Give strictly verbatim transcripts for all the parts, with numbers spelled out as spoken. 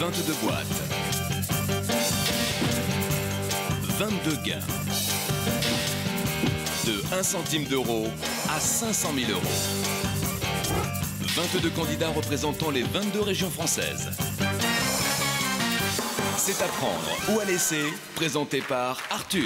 vingt-deux boîtes. vingt-deux gains. De un centime d'euro à cinq cent mille euros. vingt-deux candidats représentant les vingt-deux régions françaises. C'est à prendre ou à laisser, présenté par Arthur.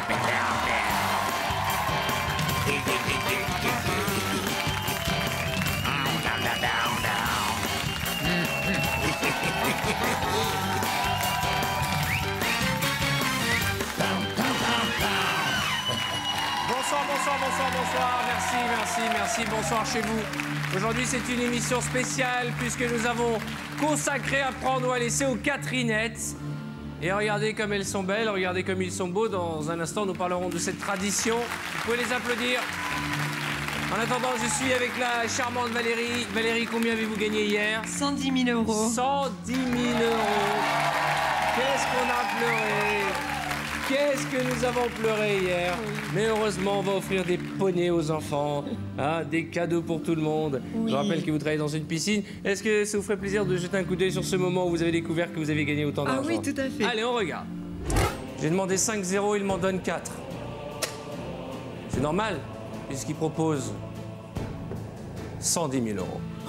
Bonsoir, bonsoir, bonsoir, bonsoir. Merci, merci, merci. Bonsoir chez vous. Aujourd'hui, c'est une émission spéciale puisque nous avons consacré à prendre ou à laisser aux Catherinettes. Et regardez comme elles sont belles, regardez comme ils sont beaux. Dans un instant, nous parlerons de cette tradition. Vous pouvez les applaudir. En attendant, je suis avec la charmante Valérie. Valérie, combien avez-vous gagné hier? cent dix mille euros. cent dix mille euros. Qu'est-ce qu'on a pleuré? Qu'est-ce que nous avons pleuré hier? Oui. Mais heureusement, on va offrir des poneys aux enfants, hein, des cadeaux pour tout le monde. Oui. Je rappelle que vous travaillez dans une piscine. Est-ce que ça vous ferait plaisir de jeter un coup d'œil sur ce moment où vous avez découvert que vous avez gagné autant d'argent? Ah oui, tout à fait. Allez, on regarde. J'ai demandé cinq zéro, il m'en donne quatre. C'est normal, puisqu'il propose cent dix mille euros. Oh,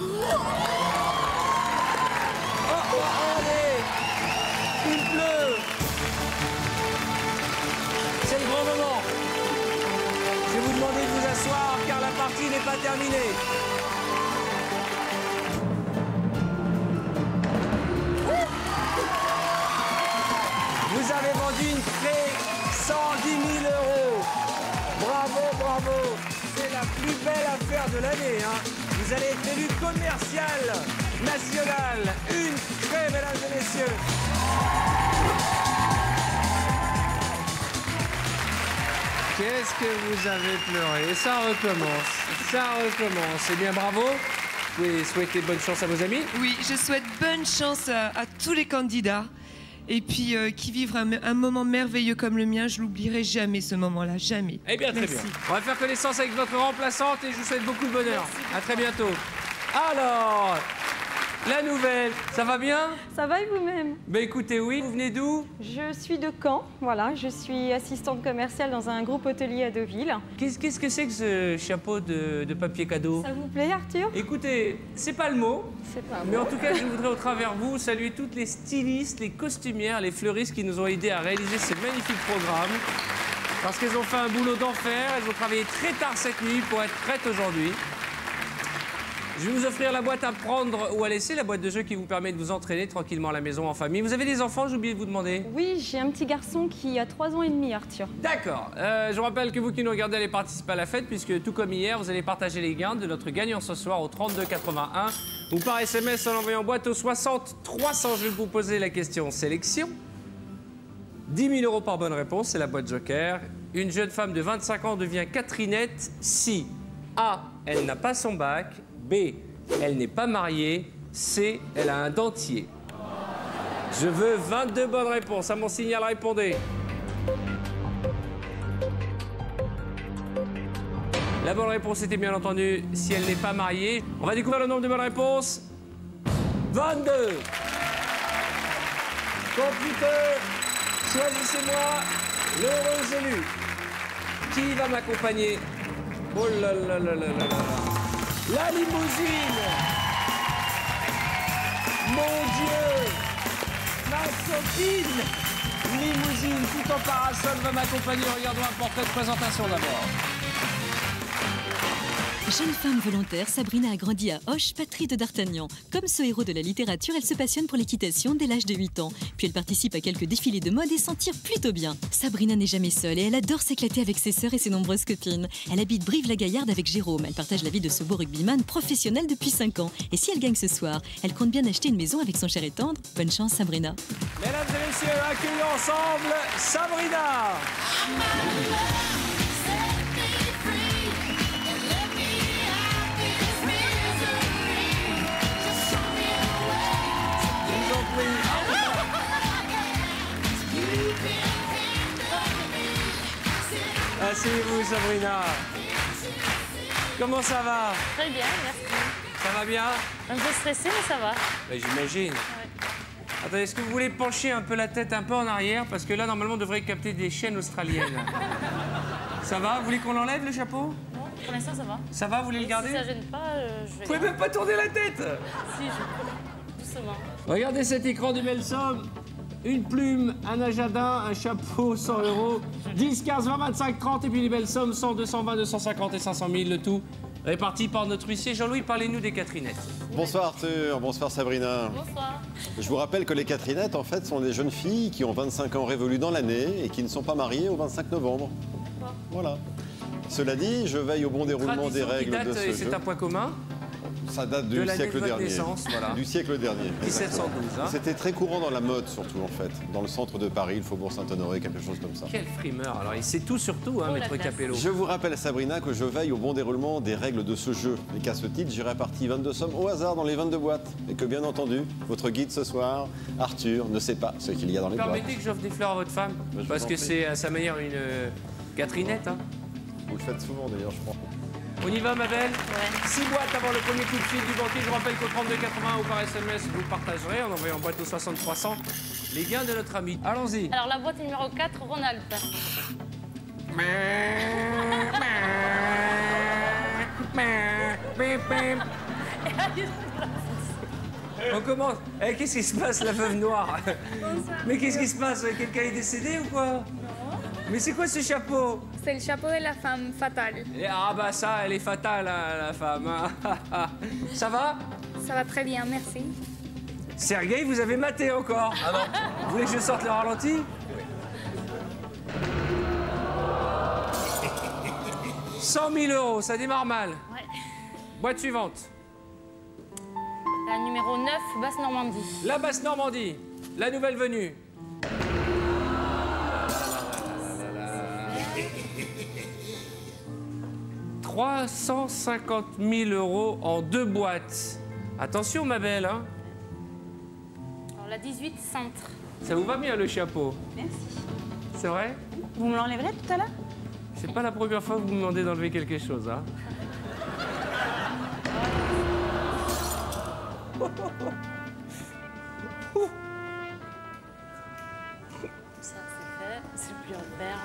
oh, allez! Il pleut! C'est le grand moment. Je vais vous demander de vous asseoir car la partie n'est pas terminée. Vous avez vendu une clé cent dix mille euros. Bravo, bravo. C'est la plus belle affaire de l'année. Hein. Vous allez être élu commercial national. Une clé, mesdames et messieurs. Qu'est-ce que vous avez pleuré? Et ça recommence, ça recommence. Eh bien, bravo. Vous pouvez souhaiter bonne chance à vos amis? Oui, je souhaite bonne chance à, à tous les candidats. Et puis, euh, qui vivent un, un moment merveilleux comme le mien, je l'oublierai jamais, ce moment-là, jamais. Eh bien, très Merci. bien. On va faire connaissance avec votre remplaçante et je vous souhaite beaucoup de bonheur. Merci. À très bientôt. Alors, la nouvelle, ça va bien? Ça va et vous-même? Ben écoutez, oui. Vous venez d'où? Je suis de Caen, voilà. Je suis assistante commerciale dans un groupe hôtelier à Deauville. Qu'est-ce qu'est-ce que c'est que ce chapeau de, de papier cadeau? Ça vous plaît, Arthur? Écoutez, c'est pas le mot. C'est pas Mais bon. en tout cas, je voudrais au travers vous saluer toutes les stylistes, les costumières, les fleuristes qui nous ont aidés à réaliser ce magnifique programme. Parce qu'elles ont fait un boulot d'enfer, elles ont travaillé très tard cette nuit pour être prêtes aujourd'hui. Je vais vous offrir la boîte à prendre ou à laisser, la boîte de jeu qui vous permet de vous entraîner tranquillement à la maison en famille. Vous avez des enfants, j'ai oublié de vous demander? Oui, j'ai un petit garçon qui a trois ans et demi, Arthur. D'accord. Euh, je vous rappelle que vous qui nous regardez allez participer à la fête puisque tout comme hier, vous allez partager les gains de notre gagnant ce soir au trente-deux quatre-vingt-un ou par S M S en envoyant boîte au soixante trois cents. Je vais vous poser la question sélection. dix mille euros par bonne réponse, c'est la boîte Joker. Une jeune femme de vingt-cinq ans devient Catherinette si A. Elle n'a pas son bac, B. Elle n'est pas mariée, C. Elle a un dentier. Je veux vingt-deux bonnes réponses. À mon signal, répondez. La bonne réponse était bien entendu si elle n'est pas mariée. On va découvrir le nombre de bonnes réponses. vingt-deux. Computer, choisissez-moi l'heureux élu. Qui va m'accompagner? Oh là là là là là là. La limousine. Mon Dieu. Ma copine. Limousine tout en parasol va m'accompagner. Regardons un portrait de présentation d'abord. Jeune femme volontaire, Sabrina a grandi à Auch, patrie de D'Artagnan. Comme ce héros de la littérature, elle se passionne pour l'équitation dès l'âge de huit ans. Puis elle participe à quelques défilés de mode et s'en tire plutôt bien. Sabrina n'est jamais seule et elle adore s'éclater avec ses sœurs et ses nombreuses copines. Elle habite Brive-la-Gaillarde avec Jérôme. Elle partage la vie de ce beau rugbyman professionnel depuis cinq ans. Et si elle gagne ce soir, elle compte bien acheter une maison avec son cher et tendre. Bonne chance, Sabrina. Mesdames et messieurs, accueillons ensemble Sabrina. Asseyez-vous, Sabrina. Comment ça va? Très bien, merci. Ça va bien? Un peu stressé, mais ça va. Ben, j'imagine. Ouais. Attendez, est-ce que vous voulez pencher un peu la tête un peu en arrière? Parce que là, normalement, on devrait capter des chiennes australiennes. Ça va? Vous voulez qu'on l'enlève, le chapeau? Non, pour l'instant, ça va. Ça va? Vous voulez le garder? Si ça gêne pas, euh, je vais... Vous pouvez même pas tourner la tête! Si, je... doucement. Regardez cet écran de belle somme. Une plume, un agenda, un chapeau, cent euros. dix, quinze, vingt, vingt-cinq, trente. Et puis les belles sommes, cent, deux cent vingt, deux cent cinquante et cinq cent mille, le tout. Réparti par notre huissier. Jean-Louis, parlez-nous des Catherinettes. Bonsoir Arthur, bonsoir Sabrina. Bonsoir. Je vous rappelle que les Catherinettes, en fait, sont des jeunes filles qui ont vingt-cinq ans révolus dans l'année et qui ne sont pas mariées au vingt-cinq novembre. Voilà. Cela dit, je veille au bon déroulement des règles qui date, de ce et c'est jeu. un point commun. Ça date de du l'année siècle de votre dernier. naissance, voilà. Du siècle dernier. dix-sept cent douze. Hein. C'était très courant dans la mode, surtout, en fait. Dans le centre de Paris, le faubourg Saint-Honoré, quelque chose comme ça. Quel frimeur. Alors, il sait tout sur tout, hein, Oh, maître la classe. Capello. Je vous rappelle, Sabrina, que je veille au bon déroulement des règles de ce jeu. Et qu'à ce titre, j'ai réparti vingt-deux sommes au hasard dans les vingt-deux boîtes. Et que, bien entendu, votre guide ce soir, Arthur, ne sait pas ce qu'il y a dans les boîtes. Permettez que j'offre des fleurs à votre femme? je vous Parce en que prie. c'est à sa manière une euh, Catherinette. Hein. Vous le faites souvent, d'ailleurs, je crois. On y va, ma belle? Ouais. Six boîtes avant le premier coup de fil du banquier. Je rappelle qu'au trente-deux quatre-vingts ou par S M S, vous le partagerez en envoyant boîte au soixante trois cents les gains de notre ami. Allons-y. Alors, la boîte numéro quatre, Rhône-Alpes. On commence. Eh, qu'est-ce qui se passe, la veuve noire? Mais qu'est-ce qui se passe? Quelqu'un est décédé ou quoi? Mais c'est quoi ce chapeau? C'est le chapeau de la femme fatale. Eh, Ah bah ça, elle est fatale, hein, la femme. hein. Ça va? Ça va très bien, merci. Sergueï, vous avez maté encore. Ah non. Vous voulez que je sorte le ralenti? cent mille euros, ça démarre mal. Ouais. Boîte suivante. La numéro neuf, Basse-Normandie. La Basse-Normandie, la nouvelle venue. trois cent cinquante mille euros en deux boîtes. Attention, ma belle, hein. Alors, la dix-huit, Centre. Ça vous va bien, le chapeau? Merci. C'est vrai? Vous me l'enlèverez tout à l'heure? C'est pas la première fois que vous me demandez d'enlever quelque chose, hein. Ça, c'est fait. C'est le plus repère.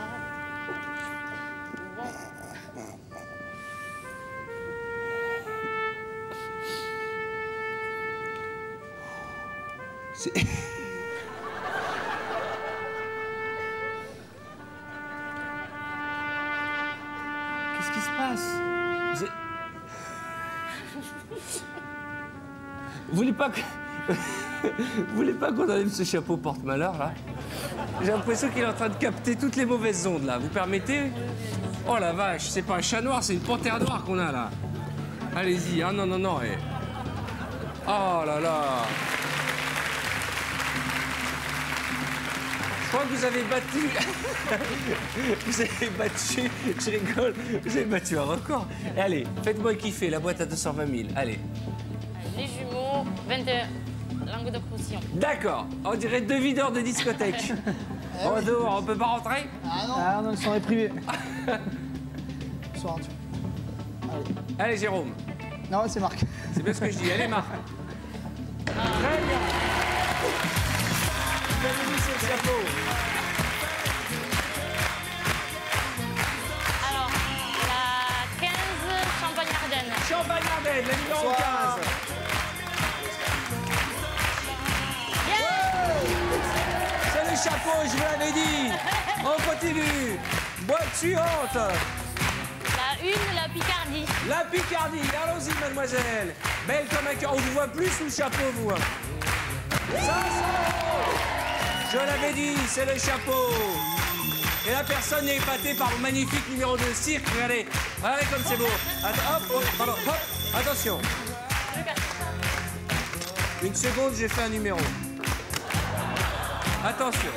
Bon. C'est... Qu'est-ce qui se passe? Vous êtes- Vous voulez pas que... Vous voulez pas qu'on enlève ce chapeau porte-malheur, là? J'ai l'impression qu'il est en train de capter toutes les mauvaises ondes, là. Vous permettez? Oh la vache, c'est pas un chat noir, c'est une panthère noire qu'on a, là. Allez-y, hein, non, non, non. Et... Oh là là. Je crois que vous avez battu... vous avez battu... Je rigole. Vous avez battu un record. Et allez, faites-moi kiffer, la boîte à deux cent vingt mille. Allez. Allez, les jumeaux, vingt et un. Languedoc-Roussillon. D'accord. On dirait deux videurs de discothèque. En dehors, on peut pas rentrer? Ah non, ah non, ils sont privés. Bonsoir, Arthur. Allez, Jérôme. Non, c'est Marc. C'est bien ce que je dis. Allez, Marc. Très bien. Vous avez mis sur le chapeau. Alors, la quinze, Champagne-Ardenne. Champagne-Ardenne, la numéro Bonsoir. quinze. C'est le chapeau, je vous l'avais dit. On continue. Boîte suivante. La une, la Picardie. La Picardie. Allons-y, mademoiselle. Belle comme un cœur. On vous voit plus sous le chapeau, vous. cinq cents euros. Je l'avais dit, c'est le chapeau. Et la personne est épatée par le magnifique numéro de cirque. Regardez, regardez comme c'est beau. Attends, hop, hop, pardon, hop, attention. Une seconde, j'ai fait un numéro. Attention.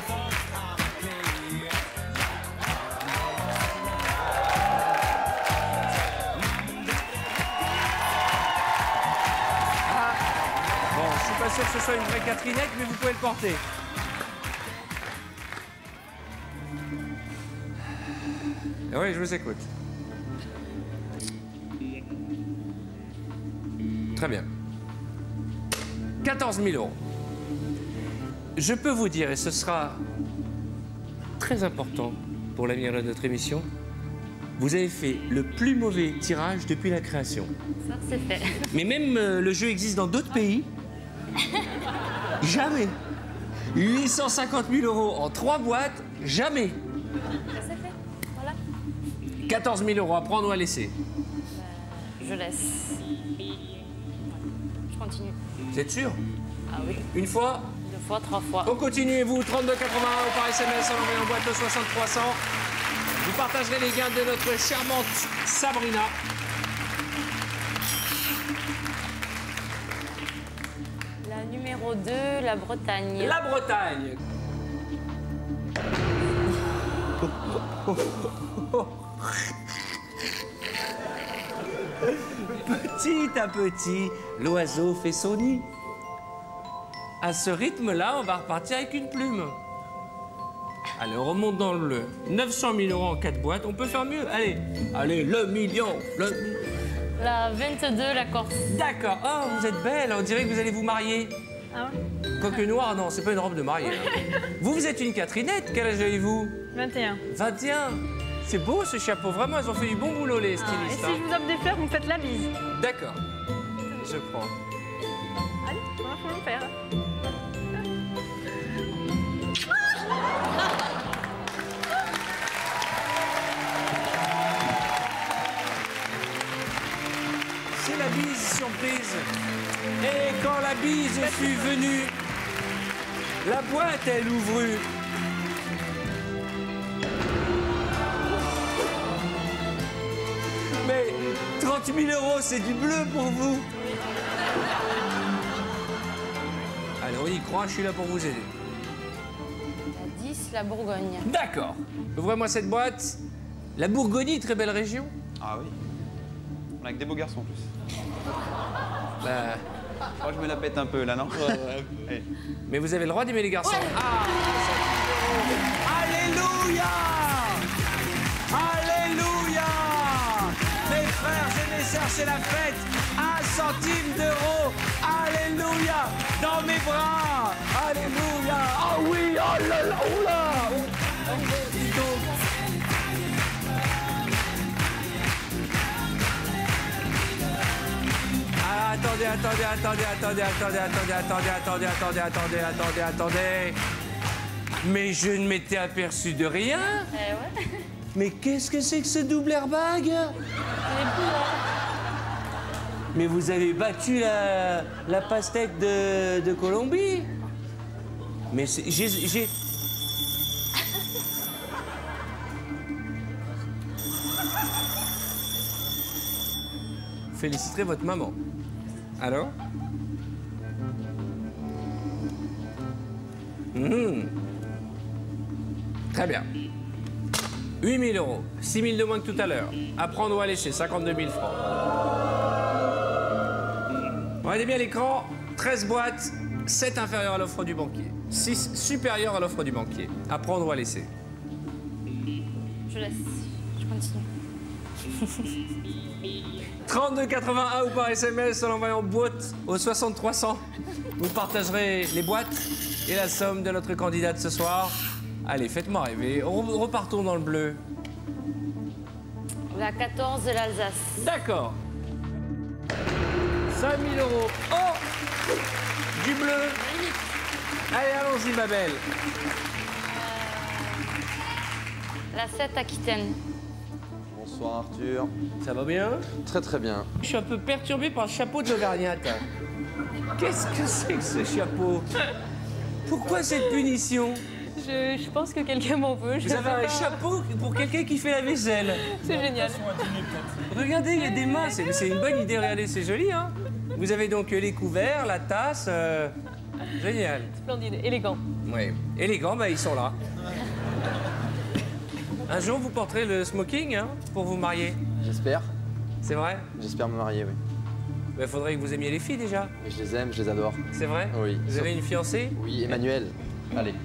Ah. Bon, je suis pas sûr que ce soit une vraie Catherinette, mais vous pouvez le porter. Oui, je vous écoute. Très bien. quatorze mille euros. je peux vous dire, et ce sera très important pour l'avenir de notre émission, vous avez fait le plus mauvais tirage depuis la création. Ça, c'est fait. Mais même euh, le jeu existe dans d'autres pays. Jamais. huit cent cinquante mille euros en trois boîtes, jamais. Ça, c'est fait. Voilà. quatorze mille euros à prendre ou à laisser. Je laisse. Je continue. Vous êtes sûr? Ah oui. Une fois? Deux fois, trois fois. On continue, vous, trente-deux quatre-vingt-un ou par S M S en envoyant boîte au soixante trois cents. Vous partagerez les gains de notre charmante Sabrina. La numéro deux, la Bretagne. La Bretagne. Petit à petit, l'oiseau fait son nid. À ce rythme-là, on va repartir avec une plume. Allez, on remonte dans le bleu. neuf cent mille euros en quatre boîtes, on peut faire mieux. Allez, allez, le million. Le... La vingt-deux, la Corse. D'accord. Oh, vous êtes belle, on dirait que vous allez vous marier. Ah ouais? Quoique noir, non, c'est pas une robe de mariée. hein. Vous, vous êtes une Catherinette, quel âge avez-vous? vingt et un. vingt et un. C'est beau ce chapeau, vraiment, ils ont fait du bon boulot les Ah, et stylistes. si hein. je vous offre des fleurs, vous me faites la bise. D'accord, je prends. Allez, on va faut le faire. C'est la bise surprise. Et quand la bise fut venue, la boîte, elle ouvrut. Mais trente mille euros, c'est du bleu pour vous. Allez, on y croit, je suis là pour vous aider. La dix, la Bourgogne. D'accord. Ouvrez-moi cette boîte. La Bourgogne, très belle région. Ah oui. On a que des beaux garçons en plus. Bah, Oh, je me la pète un peu là, non? Allez. mais vous avez le droit d'aimer les garçons. Ah, Alléluia! Alléluia! Mes frères et mes sœurs, c'est la fête. Un centime d'euro. Alléluia! Dans mes bras. Alléluia! Ah oui! Oh là là! Oh là! Oh, dis donc. Ah, attendez, attendez, attendez, attendez, attendez, attendez, attendez, attendez, attendez, attendez, attendez, attendez. Mais je ne m'étais aperçu de rien. Eh ouais. Mais qu'est-ce que c'est que ce double airbag? Mais vous avez battu la, la pastèque de, de Colombie. Mais c'est- j'ai... j'ai- Féliciterez votre maman. Alors? Mhm. Très bien. huit mille euros. six mille de moins que tout à l'heure. À prendre ou à lécher, cinquante-deux mille francs. Regardez bien l'écran. treize boîtes, sept inférieures à l'offre du banquier. six supérieures à l'offre du banquier. À prendre ou à laisser. Je laisse. Je continue. trente-deux quatre-vingt-un ou par S M S en envoyant boîte au soixante trois cents. Vous partagerez les boîtes et la somme de notre candidate ce soir. Allez, faites-moi rêver. Re- Repartons dans le bleu. La quatorze de l'Alsace. D'accord. cinq mille euros. Oh! Du bleu. Allez, allons-y, ma belle. La sept, Aquitaine. Bonsoir Arthur. Ça va bien? Très très bien. Je suis un peu perturbé par le chapeau de l'Auvergnate. Qu'est-ce que c'est que ce chapeau? Pourquoi cette punition? Je, je pense que quelqu'un m'en veut. je Vous avez sais un pas. chapeau pour quelqu'un qui fait la vaisselle. C'est génial. Regardez, il y a des mains. C'est c'est une bonne idée. Regardez, c'est joli, hein? Vous avez donc les couverts, la tasse. euh, Génial. Splendide, élégant. Oui. Élégant, bah, ils sont là. Un jour, vous porterez le smoking hein, pour vous marier. J'espère. C'est vrai? J'espère me marier, oui. Il faudrait que vous aimiez les filles déjà. Et je les aime, je les adore. C'est vrai? Oui. Vous avez une fiancée? Oui, Emmanuel. Allez.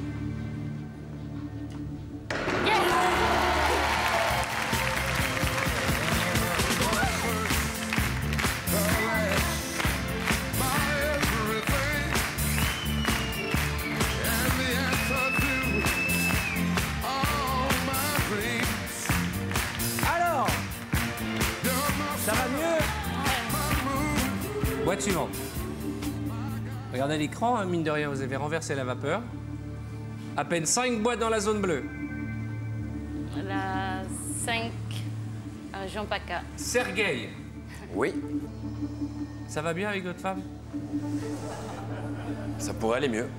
Boîte suivante. Regardez l'écran, hein, mine de rien, vous avez renversé la vapeur. À peine cinq boîtes dans la zone bleue. La cinq, région PACA. Sergueï. Oui. Ça va bien avec votre femme? Ça pourrait aller mieux.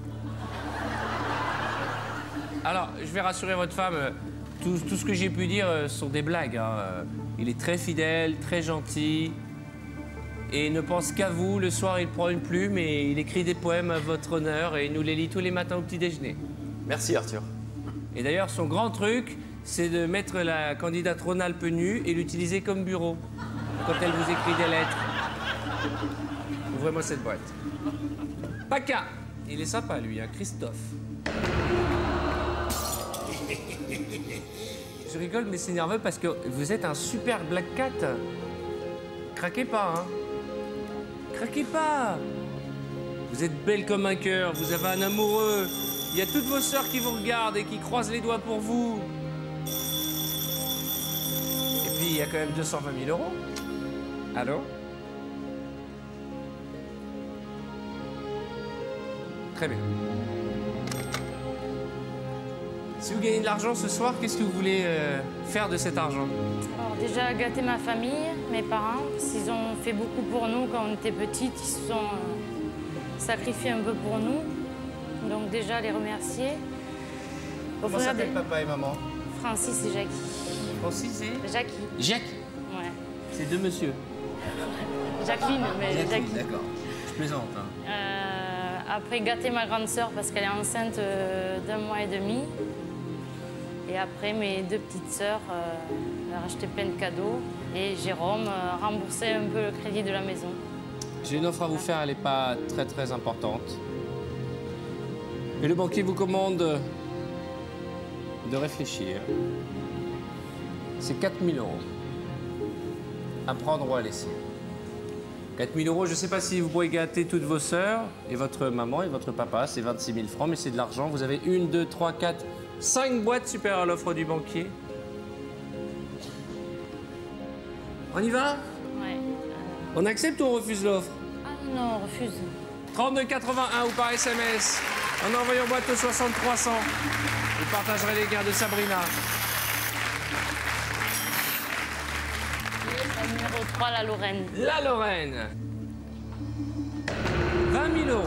Alors, je vais rassurer votre femme. euh, Tout, tout ce que j'ai pu dire euh, sont des blagues. Hein. Euh, Il est très fidèle, très gentil. Et ne pense qu'à vous. Le soir, il prend une plume et il écrit des poèmes à votre honneur et il nous les lit tous les matins au petit déjeuner. Merci Arthur. Et d'ailleurs, son grand truc, c'est de mettre la candidate Rhône-Alpes nue et l'utiliser comme bureau quand elle vous écrit des lettres. Ouvrez-moi cette boîte. Paca. Il est sympa, lui, hein, Christophe. Je rigole, mais c'est nerveux parce que vous êtes un super Black Cat. Craquez pas, hein. Craquez pas. Vous êtes belle comme un cœur, vous avez un amoureux. Il y a toutes vos sœurs qui vous regardent et qui croisent les doigts pour vous. Et puis, il y a quand même deux cent vingt mille euros. Allô? Très bien. Si vous gagnez de l'argent ce soir, qu'est-ce que vous voulez euh, faire de cet argent? Alors déjà, gâter ma famille, mes parents, parce qu'ils ont fait beaucoup pour nous quand on était petites. Ils se sont euh, sacrifiés un peu pour nous. Donc déjà, les remercier. Comment s'appellent des... papa et maman? Francis et Jackie. Francis et Jackie. Jackie. Ouais. C'est deux monsieur. Jacqueline, mais Jackie. Jackie. D'accord. Je plaisante. Hein. Euh, après, gâter ma grande sœur parce qu'elle est enceinte euh, d'un mois et demi. Et après, mes deux petites sœurs, euh, leur acheter plein de cadeaux. Et Jérôme, euh, rembourser un peu le crédit de la maison. J'ai une offre à vous faire, elle n'est pas très très importante. Mais le banquier vous commande de réfléchir. C'est quatre mille euros. À prendre ou à laisser. quatre mille euros, je ne sais pas si vous pourrez gâter toutes vos sœurs, et votre maman et votre papa, c'est vingt-six mille francs, mais c'est de l'argent. Vous avez une, deux, trois, quatre, cinq boîtes supérieures à l'offre du banquier. On y va? Ouais. On accepte ou on refuse l'offre? Ah non, on refuse. trente-deux quatre-vingt-un ou par S M S. En envoyant boîte au soixante trois cents. Vous partagerez les gains de Sabrina. Et le numéro trois, la Lorraine. La Lorraine. vingt mille euros.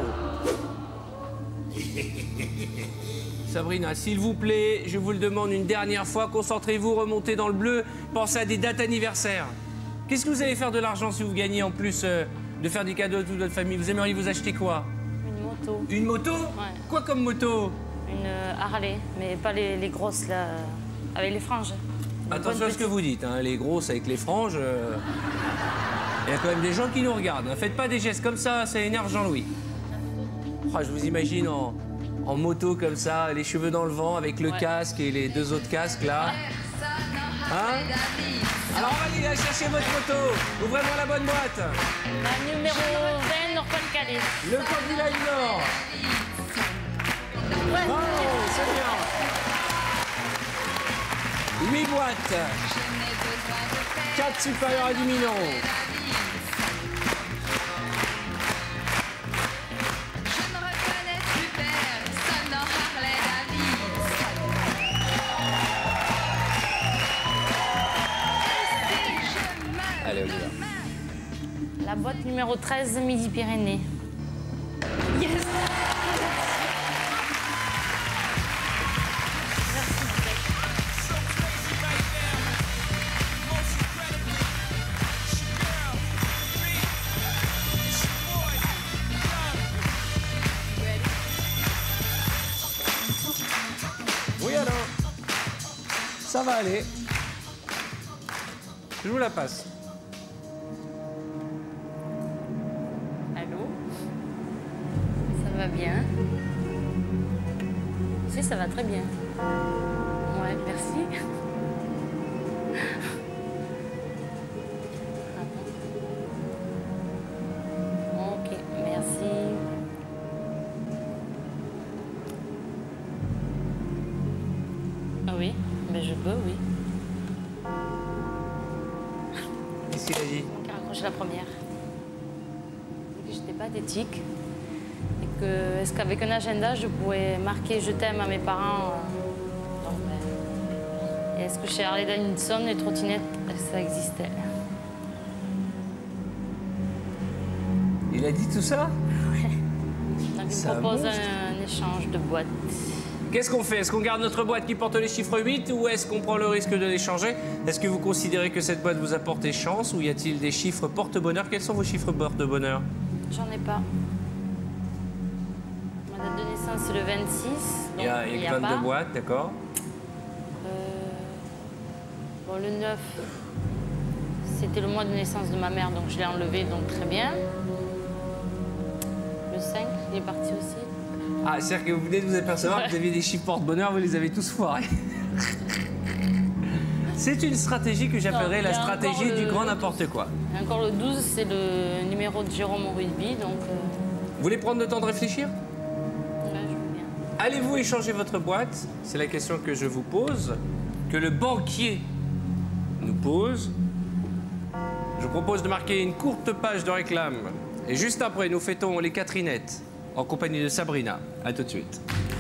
Sabrina, s'il vous plaît, je vous le demande une dernière fois, concentrez-vous, remontez dans le bleu, pensez à des dates anniversaires. Qu'est-ce que vous allez faire de l'argent si vous gagnez en plus euh, de faire des cadeaux à toute votre famille? Vous aimeriez vous acheter quoi? Une moto. Une moto? Ouais. Quoi comme moto? Une euh, Harley, mais pas les, les grosses, là, euh, avec les franges. Une Attention à ce que vous dites, hein, les grosses avec les franges. Euh... Il y a quand même des gens qui nous regardent. Ne faites pas des gestes comme ça, ça énerve Jean-Louis. Oh, je vous imagine en, en moto comme ça, les cheveux dans le vent, avec le ouais. casque et les deux autres casques là. Hein? Alors on va aller chercher votre moto. Ouvrez-moi la bonne boîte. La numéro vingt, Nord-Pas-de-Calais. Le candidat du Nord. Ouais. Bravo, c'est bien. huit boîtes. quatre supérieures à dix mille euros. Allez, on y va. La boîte numéro treize, Midi-Pyrénées. Yes! Oui alors, ça va aller. Je vous la passe. Allô? Ça va bien? Si, ça va très bien. Ouais, merci. Ok, merci. Ah oui, mais je peux, oui. Qu'est-ce qu'il a dit? Raccroche la première. pathétique. Et que, est-ce qu'avec un agenda, je pourrais marquer je t'aime à mes parents euh, donc, ben, et est-ce que chez Harley Davidson, les trottinettes, ça existait? Il a dit tout ça? Ouais. Donc, il C'est me un propose monstre. un, un échange de boîtes. Qu'est-ce qu'on fait? Est-ce qu'on garde notre boîte qui porte les chiffres huit ou est-ce qu'on prend le risque de l'échanger? Est-ce que vous considérez que cette boîte vous a porté chance ou y a-t-il des chiffres porte-bonheur? Quels sont vos chiffres porte-bonheur? J'en ai pas. Ma date de naissance, c'est le vingt-six. Il y a, il y a pas. vingt-deux boîtes, d'accord. Euh, Bon, le neuf, c'était le mois de naissance de ma mère, donc je l'ai enlevé, donc très bien. Le cinq, il est parti aussi. Ah, c'est-à-dire que vous venez de vous apercevoir que vous aviez des chiffres porte-bonheur, vous les avez tous foirés. C'est une stratégie que j'appellerais Non, la il y a stratégie encore du le- grand le n'importe quoi. Et encore le douze, c'est le numéro de Jérôme au rugby, donc euh, Vous voulez prendre le temps de réfléchir? ouais, je veux bien. Allez-vous échanger votre boîte? C'est la question que je vous pose, que le banquier nous pose. Je vous propose de marquer une courte page de réclame. Et juste après, nous fêtons les Catherinettes en compagnie de Sabrina. À tout de suite.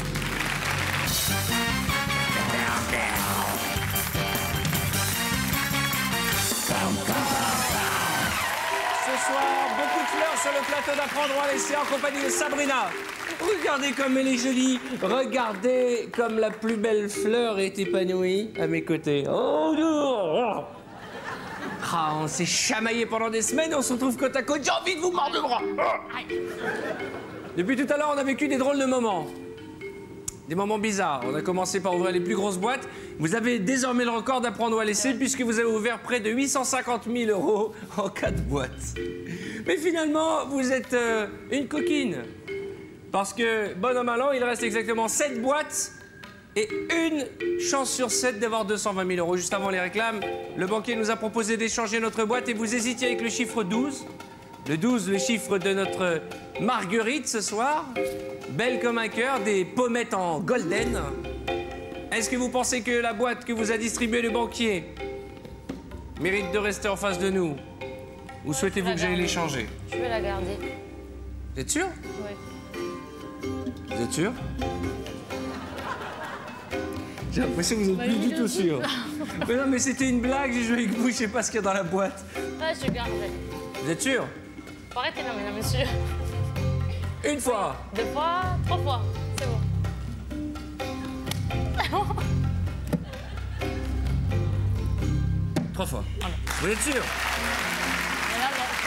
Ce soir, beaucoup de fleurs sur le plateau d'Apprendre ou à laisser en compagnie de Sabrina. Regardez comme elle est jolie. Regardez comme la plus belle fleur est épanouie à mes côtés. Oh non! Ah, on s'est chamaillé pendant des semaines et on se retrouve côte à côte. J'ai envie de vous mordre le bras. Depuis tout à l'heure, on a vécu des drôles de moments. Des moments bizarres. On a commencé par ouvrir les plus grosses boîtes. Vous avez désormais le record d'Apprendre ou à laisser puisque vous avez ouvert près de huit cent cinquante mille euros en quatre boîtes. Mais finalement, vous êtes euh, une coquine. Parce que, bon an, mal an, il reste exactement sept boîtes et une chance sur sept d'avoir deux cent vingt mille euros. Juste avant les réclames, le banquier nous a proposé d'échanger notre boîte et vous hésitiez avec le chiffre douze. Le douze, le chiffre de notre Marguerite ce soir. Belle comme un cœur, des pommettes en golden. Est-ce que vous pensez que la boîte que vous a distribuée le banquier mérite de rester en face de nous? Ou souhaitez-vous que j'aille l'échanger? Je vais la garder. Vous êtes sûr? Oui. Vous êtes sûr? J'ai l'impression que vous n'êtes plus du tout sûr. Mais non, mais c'était une blague, j'ai joué avec vous, je sais pas ce qu'il y a dans la boîte. Ah, je garderai. Vous êtes sûr? Faut arrêter là, mesdames, messieurs. Une fois. Deux fois, trois fois. C'est bon. Trois fois. Vous êtes sûr? Mais là, non.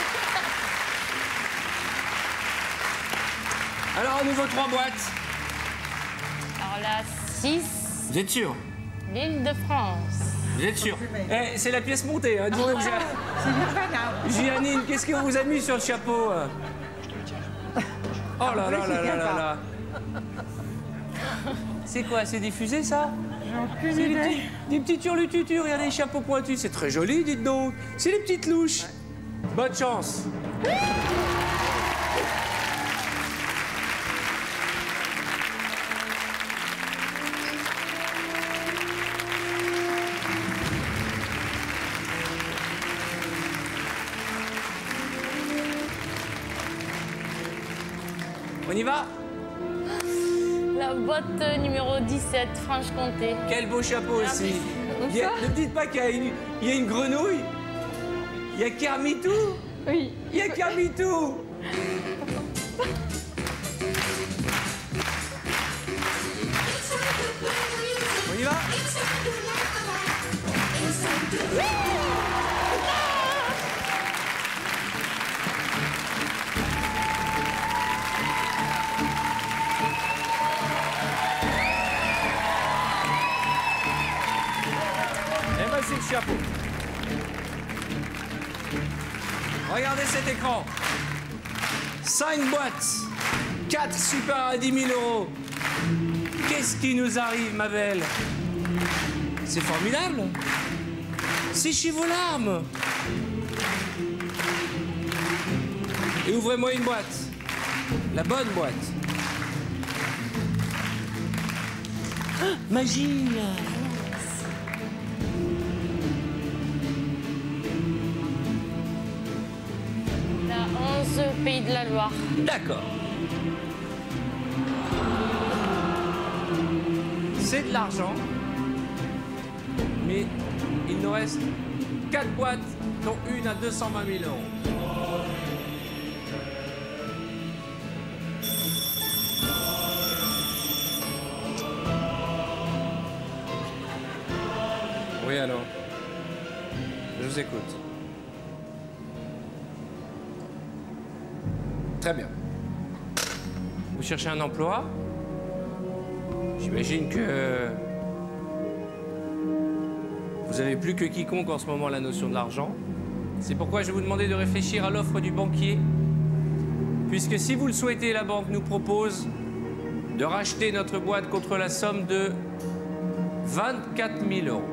Alors, à nouveau, trois boîtes. Alors là, six, Vous êtes sûr? l'île de France. Vous êtes sûr? Eh, c'est la pièce montée, hein. Demandez aux Gia- Giannine, qu'est-ce que vous a mis sur le chapeau? euh Oh là là là là là là. C'est quoi? C'est diffusé, ça? C'est des petits, des petits turlututus, regardez les chapeaux pointus. C'est très joli, dites donc. C'est les petites louches. Bonne chance. On y va? La boîte euh, numéro dix-sept, Franche-Comté. Quel beau chapeau Ah, aussi. mais- Il y a- ne dites pas qu'il y a une, il y a une grenouille. Il y a Kermitou. Oui. Il y a Kermitou. On y va? Et voici le chapeau. Regardez cet écran. Cinq boîtes. Quatre super à dix mille euros. Qu'est-ce qui nous arrive, ma belle? C'est formidable. Séchez vos larmes. Et ouvrez-moi une boîte. La bonne boîte. Ah, magie. La onze, Pays de la Loire. D'accord. C'est de l'argent, mais il nous reste quatre boîtes, dont une à deux cent vingt mille euros. Oui, alors. Je vous écoute. Très bien. Vous cherchez un emploi? J'imagine que vous avez plus que quiconque en ce moment la notion de l'argent. C'est pourquoi je vais vous demander de réfléchir à l'offre du banquier. Puisque si vous le souhaitez, la banque nous propose de racheter notre boîte contre la somme de vingt-quatre mille euros.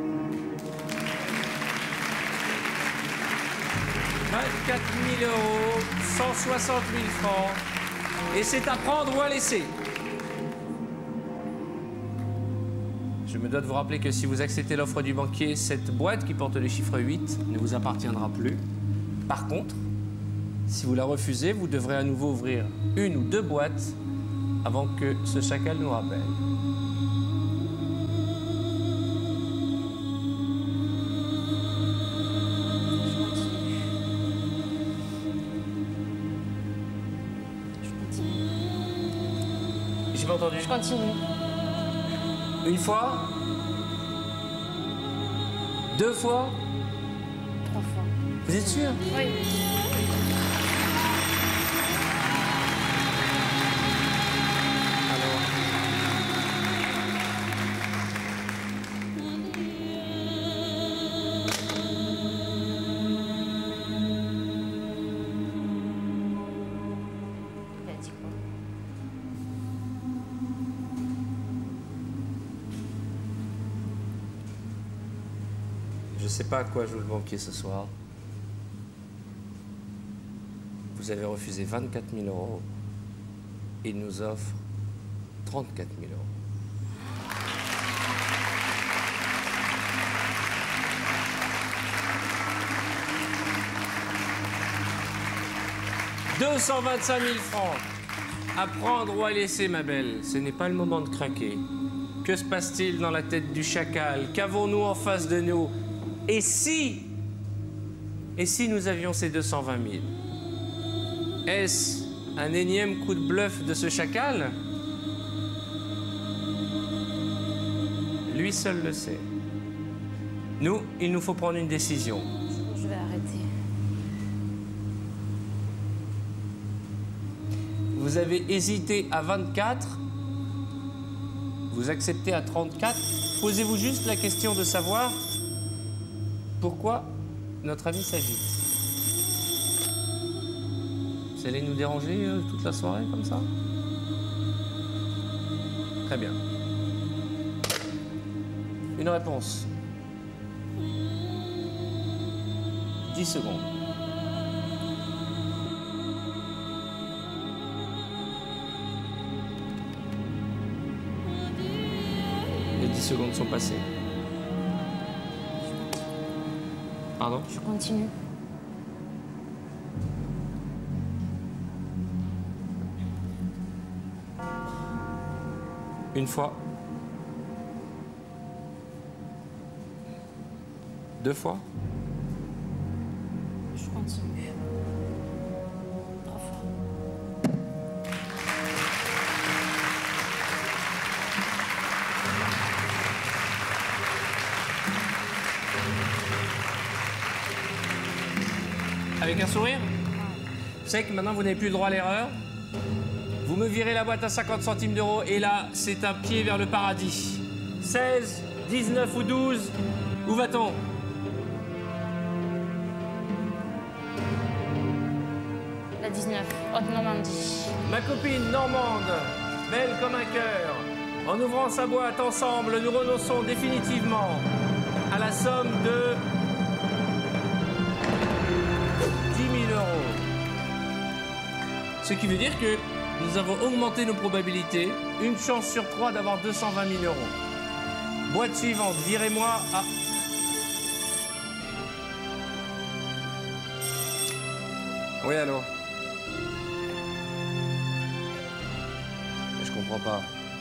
vingt-quatre mille euros, cent soixante mille francs. Et c'est à prendre ou à laisser. Je me dois de vous rappeler que si vous acceptez l'offre du banquier, cette boîte qui porte le chiffre huit ne vous appartiendra plus. Par contre, si vous la refusez, vous devrez à nouveau ouvrir une ou deux boîtes avant que ce chacal nous rappelle. J'ai pas entendu. Je continue. Une fois? Deux fois? Trois fois. Vous êtes sûr? Oui. Alors. Il a dit quoi? Je sais pas à quoi joue le banquier ce soir. Vous avez refusé vingt-quatre mille euros. Il nous offre trente-quatre mille euros. deux cent vingt-cinq mille francs. À prendre ou à laisser, ma belle. Ce n'est pas le moment de craquer. Que se passe-t-il dans la tête du chacal? Qu'avons-nous en face de nous? Et si, et si nous avions ces deux cent vingt mille? Est-ce un énième coup de bluff de ce chacal? Lui seul le sait. Nous, il nous faut prendre une décision. Je vais arrêter. Vous avez hésité à vingt-quatre, vous acceptez à trente-quatre. Posez-vous juste la question de savoir pourquoi notre ami s'agite. Vous allez nous déranger euh, toute la soirée comme ça? Très bien. Une réponse. dix secondes. Les dix secondes sont passées. Pardon? Je continue. Une fois. Deux fois. Je continue. Trois fois. Avec un sourire? Vous savez que maintenant vous n'avez plus le droit à l'erreur. Vous me virez la boîte à cinquante centimes d'euros et là, c'est un pied vers le paradis. seize, dix-neuf ou douze, où va-t-on? La dix-neuf, Haute-Normandie. Ma copine normande, belle comme un cœur. En ouvrant sa boîte ensemble, nous renonçons définitivement à la somme de dix mille euros. Ce qui veut dire que nous avons augmenté nos probabilités. Une chance sur trois d'avoir deux cent vingt mille euros. Boîte suivante, virez-moi à... Oui, allô? comprends pas.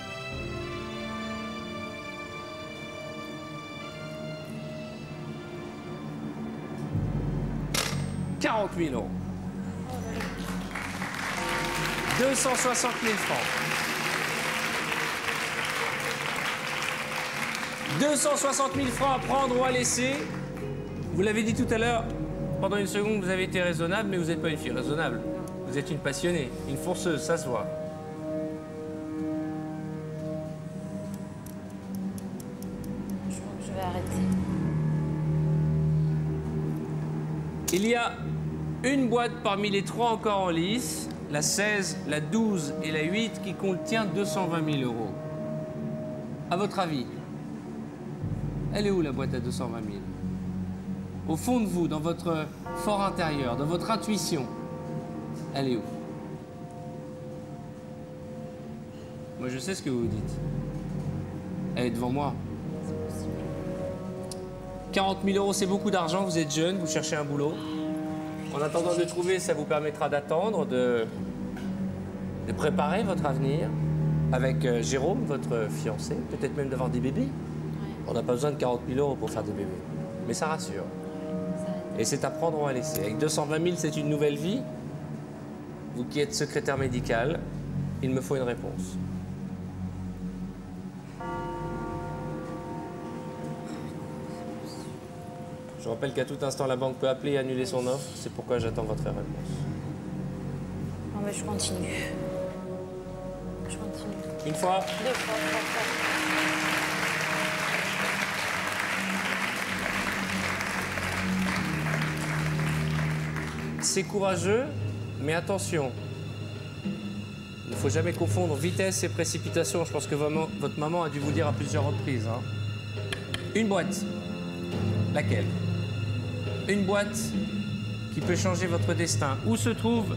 quarante mille euros. deux cent soixante mille francs. deux cent soixante mille francs à prendre ou à laisser. Vous l'avez dit tout à l'heure, pendant une seconde, vous avez été raisonnable, mais vous n'êtes pas une fille raisonnable. Vous êtes une passionnée, une fonceuse, ça se voit. Je crois que je vais arrêter. Il y a une boîte parmi les trois encore en lice, la seize, la douze et la huit, qui contient deux cent vingt mille euros. À votre avis, elle est où la boîte à deux cent vingt mille? Au fond de vous, dans votre fort intérieur, dans votre intuition, elle est où? Moi, je sais ce que vous dites. Elle est devant moi. quarante mille euros, c'est beaucoup d'argent, vous êtes jeune, vous cherchez un boulot. En attendant de trouver, ça vous permettra d'attendre, de, de préparer votre avenir avec euh, Jérôme, votre fiancé, peut-être même d'avoir des bébés. On n'a pas besoin de quarante mille euros pour faire des bébés, mais ça rassure. Et c'est à prendre ou à laisser. Avec deux cent vingt mille, c'est une nouvelle vie. Vous qui êtes secrétaire médical, il me faut une réponse. Je rappelle qu'à tout instant, la banque peut appeler et annuler son offre. C'est pourquoi j'attends votre réponse. Non, mais je continue. Je continue. Une fois. Deux fois, trois fois. C'est courageux, mais attention. Il ne faut jamais confondre vitesse et précipitation. Je pense que vraiment, votre maman a dû vous le dire à plusieurs reprises. Hein. Une boîte. Laquelle? Une boîte qui peut changer votre destin. Où se trouve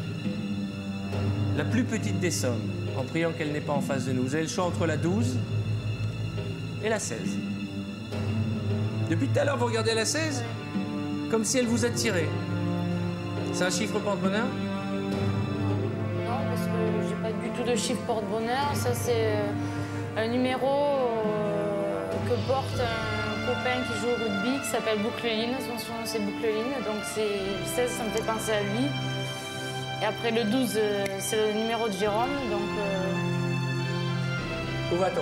la plus petite des sommes, en priant qu'elle n'est pas en face de nous? Vous avez le choix entre la douze et la seize. Depuis tout à l'heure, vous regardez la seize comme si elle vous attirait. C'est un chiffre porte-bonheur? Non, parce que j'ai pas du tout de chiffre porte-bonheur. Ça, c'est un numéro euh, que porte un copain qui joue au rugby, qui s'appelle Boucleline. Son surnom, c'est Boucleline. Donc, c'est seize, ça me fait penser à lui. Et après, le douze, euh, c'est le numéro de Jérôme. Donc, euh... Où va-t-on?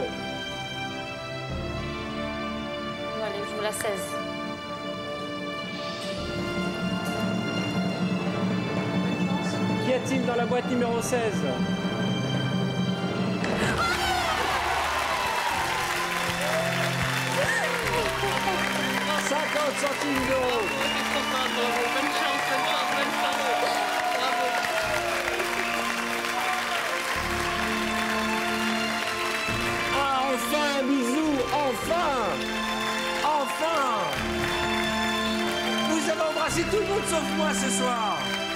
Allez, je joue la seize. Qu'y a-t-il dans la boîte numéro seize? cinquante centimes d'euros. Bonne chance, bonne chance, bonne chance. Bravo. Ah, enfin un bisou, enfin, enfin. Vous avez embrassé tout le monde sauf moi ce soir.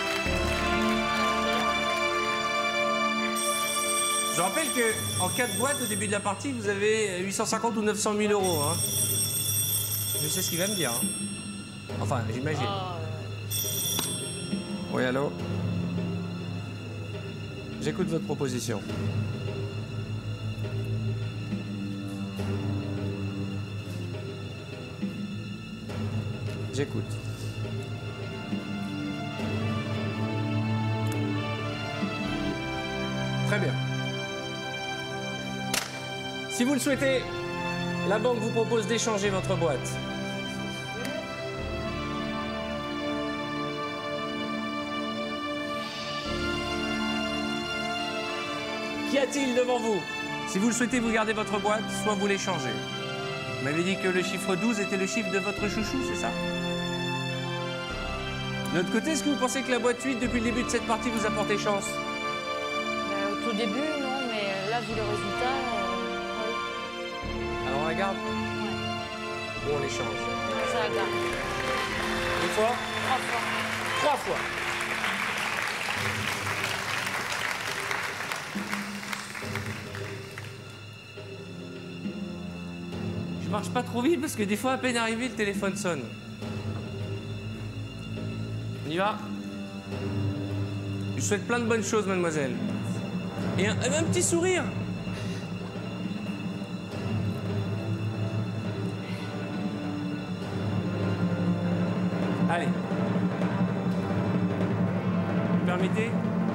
Je rappelle qu'en quatre boîtes, au début de la partie, vous avez huit cent cinquante ou neuf cent mille euros. Hein. Je sais ce qu'il va me dire. Hein. Enfin, j'imagine. Oui, allô? J'écoute votre proposition. J'écoute. Très bien. Si vous le souhaitez, la banque vous propose d'échanger votre boîte. Qu'y a-t-il devant vous? Si vous le souhaitez, vous gardez votre boîte, soit vous l'échangez. Vous m'avez dit que le chiffre douze était le chiffre de votre chouchou, c'est ça? De l'autre côté, est-ce que vous pensez que la boîte huit, depuis le début de cette partie, vous a porté chance? Euh, au tout début, non, mais là, vu le résultat, euh, oui. Alors on la garde? Ouais. Ou on l'échange? Ça la garde. Une fois? Trois fois. Trois fois. Je marche pas trop vite parce que des fois, à peine arrivé, le téléphone sonne. On y va? Je vous souhaite plein de bonnes choses, mademoiselle. Et un, un petit sourire. Allez. Vous permettez?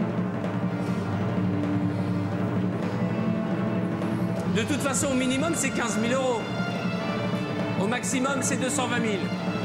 De toute façon, au minimum, c'est quinze mille euros. Au maximum, c'est deux cent vingt mille.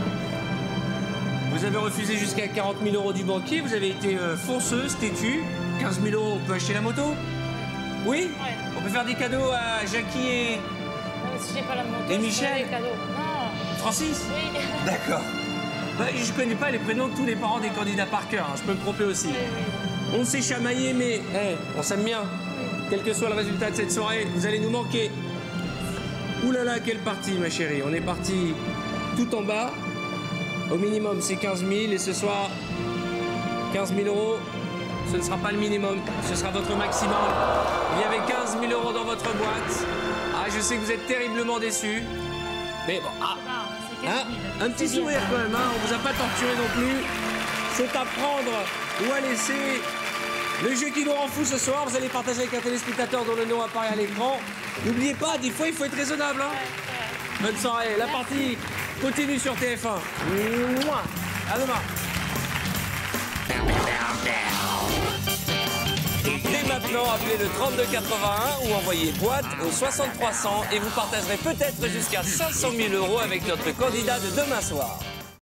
Vous avez refusé jusqu'à quarante mille euros du banquier. Vous avez été euh, fonceuse, têtue. quinze mille euros, on peut acheter la moto? Oui? Ouais. On peut faire des cadeaux à Jackie et... Non, si j'ai pas la moto, Et je Michel? ferai des cadeaux. Non. Francis? Oui. D'accord. Bah, je connais pas les prénoms de tous les parents des candidats par cœur. Hein. Je peux me tromper aussi. Oui, oui. On s'est chamaillé, mais hey, on s'aime bien. Quel que soit le résultat de cette soirée, vous allez nous manquer. Ouh là là, quelle partie, ma chérie. On est parti tout en bas. Au minimum, c'est quinze mille. Et ce soir, quinze mille euros, ce ne sera pas le minimum. Ce sera votre maximum. Il y avait quinze mille euros dans votre boîte. Ah, je sais que vous êtes terriblement déçus. Mais bon, ah, hein, un petit sourire quand même. Hein. On vous a pas torturé non plus. C'est à prendre ou à laisser. Le jeu qui nous rend fou ce soir, vous allez partager avec un téléspectateur dont le nom apparaît à l'écran. N'oubliez pas, des fois, il faut être raisonnable. Hein. Bonne soirée. La partie continue sur T F un. Mouah. À demain. Dès maintenant, appelez le trente-deux quatre-vingt-un ou envoyez boîte au soixante trois cents et vous partagerez peut-être jusqu'à cinq cent mille euros avec notre candidat de demain soir.